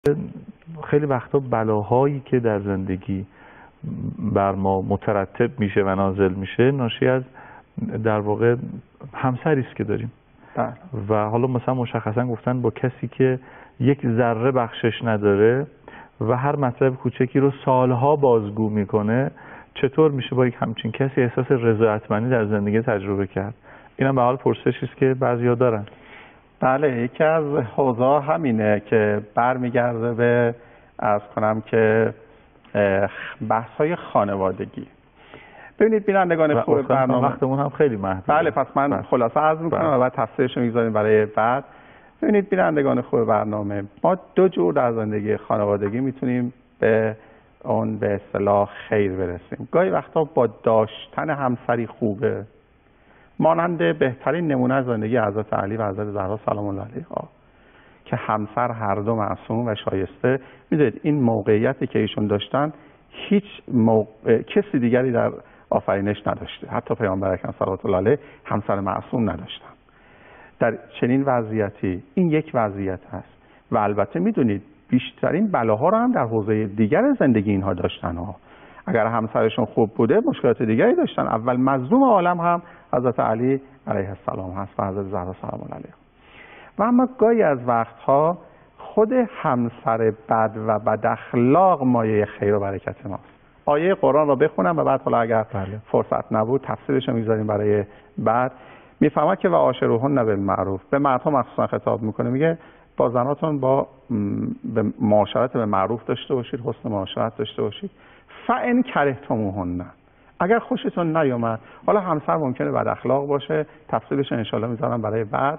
خیلی وقتا بلاهایی که در زندگی بر ما مترتب میشه و نازل میشه ناشی از در واقع همسری است که داریم. و حالا مثلا مشخصا گفتن با کسی که یک ذره بخشش نداره و هر مطلب کوچکی رو سالها بازگو میکنه، چطور میشه با یک همچین کسی احساس رضایتمندی در زندگی تجربه کرد؟ اینم به حال پرسشی است که بعضیا دارن. بله، یکی از حوزه همینه که برمیگرده به عرض کنم که بحث‌های خانوادگی. ببینید بینندگان خوب برنامه، وقتمون هم خیلی محدوده. بله، پس من خلاصه عرض میکنم و بعد تفسیرش رو میذاریم برای بعد. ببینید بینندگان خوب برنامه، ما دو جور در زندگی خانوادگی میتونیم به اون به اصطلاح خیر برسیم. گاهی وقتا با داشتن همسری خوبه، مانند بهترین نمونه از زندگی حضرت علی و حضرت زهرا سلام الله علیها که همسر هر دو معصوم و شایسته. میدونید این موقعیتی که ایشون داشتن هیچ کسی دیگری در آفرینش نداشته، حتی پیامبر اکرم صلوات الله علیه همسر معصوم نداشتن. در چنین وضعیتی این یک وضعیت هست و البته میدونید بیشترین بلاها رو هم در حوزه دیگر زندگی اینها داشتن ها. اگر همسرشون خوب بوده مشکلات دیگری داشتن. اول مظلوم عالم هم حضرت علی علیه السلام هست و حضرت زهرا سلام الله علیها. و اما گاهی از وقتها خود همسر بد و بد اخلاق مایه خیر و برکت ماست. آیه قرآن رو بخونم و بعد حالا اگر فرصت نبود تفسیرش رو میذاریم برای بعد. میفهمه که و عاشروهن بالمعروف، به مردها مخصوصا خطاب میکنه، میگه با زناتون با معاشرت به معروف داشته باشید، حسن معاشرت داشته باشید. فان کرهتموهن، اگر خوشتون نیومد، حالا همسر ممکنه بد اخلاق باشه، تفصیلش ان شاء الله میذارم برای بعد.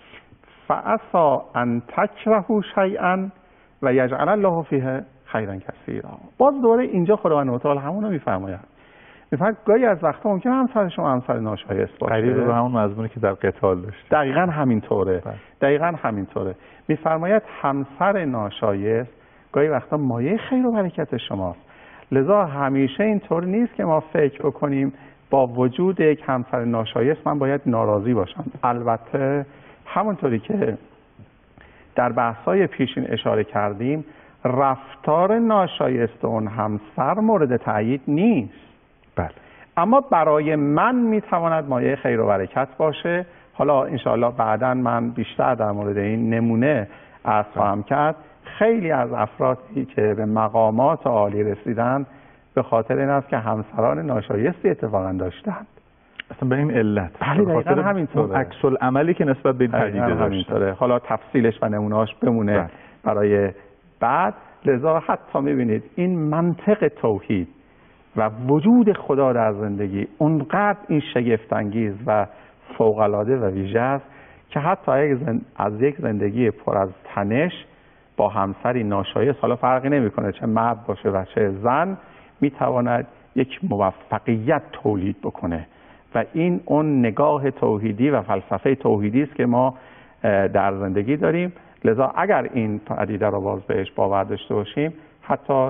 فعسى ان تکرهوا شیئا و یجعل الله فیه خیرا کثیرا. باز دوباره اینجا خداوند متعال همون رو میفرماید. میفرماید گاهی از وقتا ممکنه همسر شما همسر ناشایست باشه، قریب به همون مضمونی که در قتال داشت. دقیقاً همینطوره. دقیقاً همینطوره. میفرماید همسر ناشایست گاهی وقتا مایه خیر و برکت شماست. لذا همیشه اینطور نیست که ما فکر بکنیم با وجود یک همسر ناشایست من باید ناراضی باشم. البته همونطوری که در بحث‌های پیشین اشاره کردیم، رفتار ناشایست اون همسر مورد تأیید نیست. بله. اما برای من میتواند مایه خیر و برکت باشه. حالا انشاءالله بعداً من بیشتر در مورد این نمونه عرض خواهم کرد. خیلی از افرادی که به مقامات عالی رسیدن به خاطر این است که همسران ناشایستی اتفاقاً داشتند. اصلا به این علت. بله دقیقاً همینطوره. عکس العملی که نسبت به این پدیده داشتن. حالا تفصیلش و نمونه‌اش بمونه برای بعد. لذا حتی میبینید این منطق توحید و وجود خدا در زندگی اونقدر این شگفت‌انگیز و فوق‌العاده و ویژه است که حتی از یک زندگی پر از تنش با همسری ناشایست، حالا فرقی نمیکنه چه مرد باشه و چه زن، میتواند یک موفقیت تولید بکنه. و این اون نگاه توحیدی و فلسفه توحیدی است که ما در زندگی داریم. لذا اگر این پدیده رو باز بهش باور داشته باشیم، حتی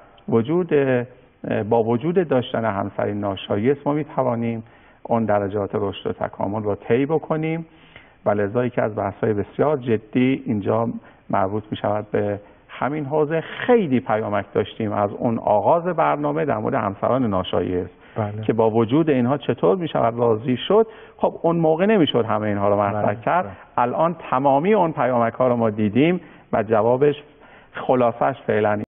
با وجود داشتن همسری ناشایست ما میتوانیم اون درجات رشد و تکامل رو طی بکنیم. و لذا یکی از بحث‌های بسیار جدی اینجا مربوط می شود به همین حوزه. خیلی پیامک داشتیم از اون آغاز برنامه در مورد همسران ناشایست. که با وجود اینها چطور می شود راضی شد. خب اون موقع نمی شد همه اینها رو مطرح کرد. الان تمامی اون پیامک ها رو ما دیدیم و جوابش خلاصش فعلا